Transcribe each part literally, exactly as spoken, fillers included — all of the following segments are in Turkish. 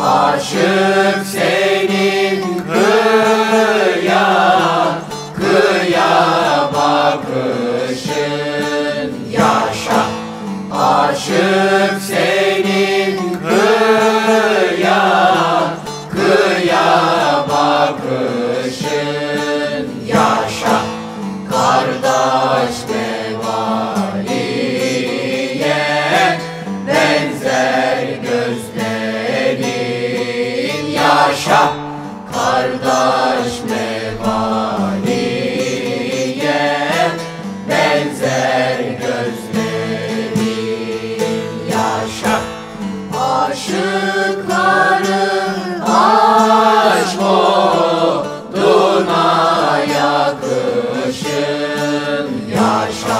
Aşık senin kıya, kıya bakışın yaşa. Aşık senin kıya, kıya bakışın yaşa. Kardeş Mevali'ye benzer gözlerin yaşa. Kardeş Mevali'ye benzer gözlerin yaşa. Aşıkların aşk oduna yakışın yaşa.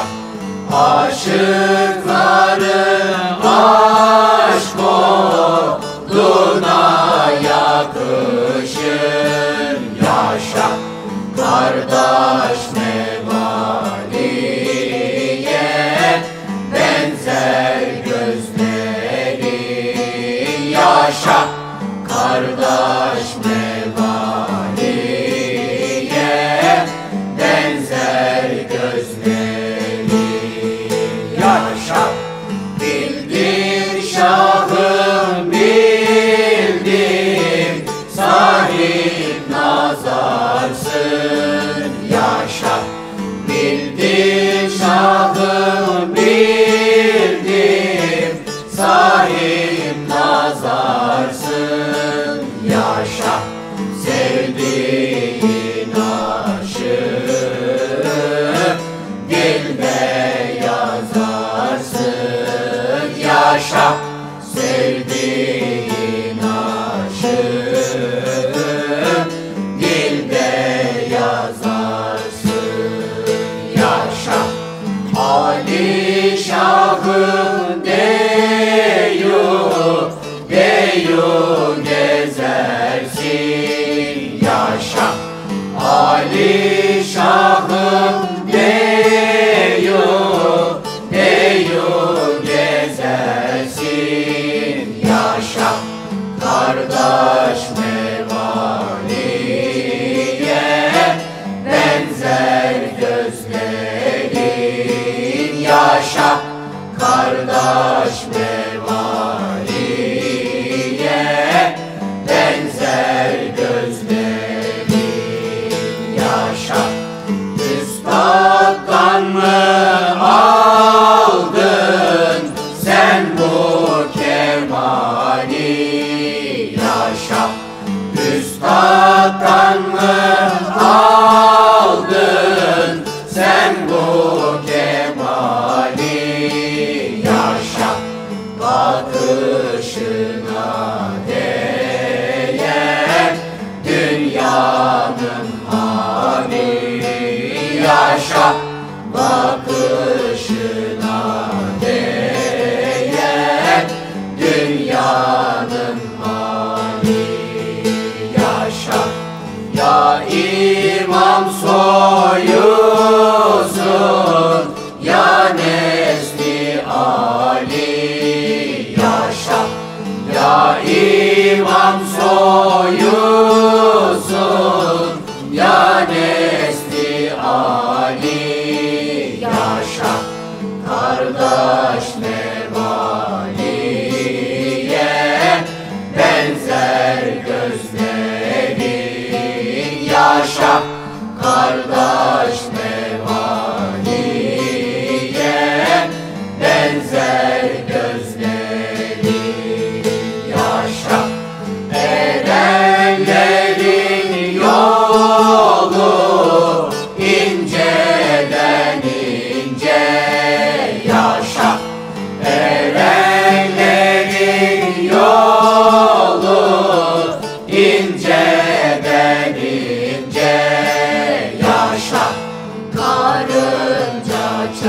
Aşıkların aşk oduna yakışın yaşa. Kardeş Mevali'ye benzer gözlerin yaşa. Kardeş Mevali'ye benzer gözlerin yaşa. Bildir şahım bildir, sahip nazarsın yaşa. Bildir şahım bildir, sahip nazarsın yaşa. Sevdiğin aşık dilde yazarsın yaşa. Sevdiğin aşık dilde yazarsın yaşa. Ali Şah'ın deyu, deyu gezersin yaşa. Ali Şah'ın deyu, deyu gezersin yaşa. Kardeş Mevali'ye benzer gözlerin yaşa. Kardeş Mevali'ye benzer gözlerin yaşa. Üstad'dan mı aldın sen bu kemali yaşa. Üstad'dan mı aldın sen bu kemali yaşa. Bakışına değer dünyanın hali yaşa. Bakışına değer dünyanın hali yaşa. Ya İmam soyusun, ya nesli Ali yaşa. Ya İmam soyusun, ya nesli Ali yaşa. Kardeş Mevali'ye benzer gözlerin yaşa. Kardeş Mevali'ye benzer gözlerin yaşa. Erenlerin yolu inceden ince yaşa. Erenlerin yolu inceden ince yaşa. Karınca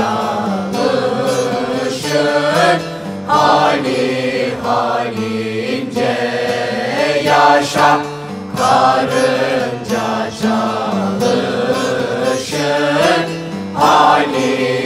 çalışır hali halince yaşa. Karınca çalışır hali